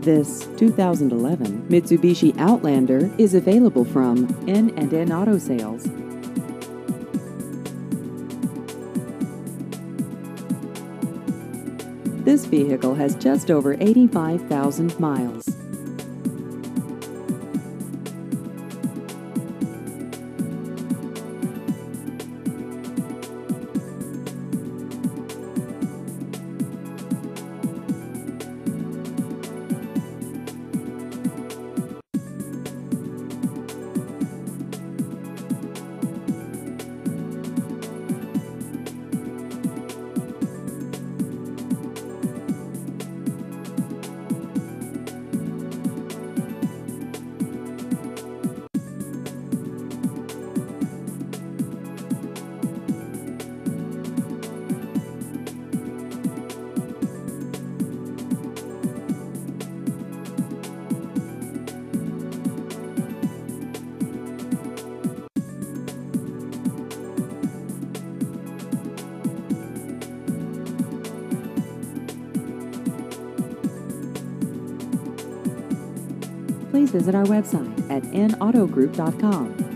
This 2011 Mitsubishi Outlander is available from N&N Auto Sales. This vehicle has just over 85,000 miles. Please visit our website at nautogroup.com.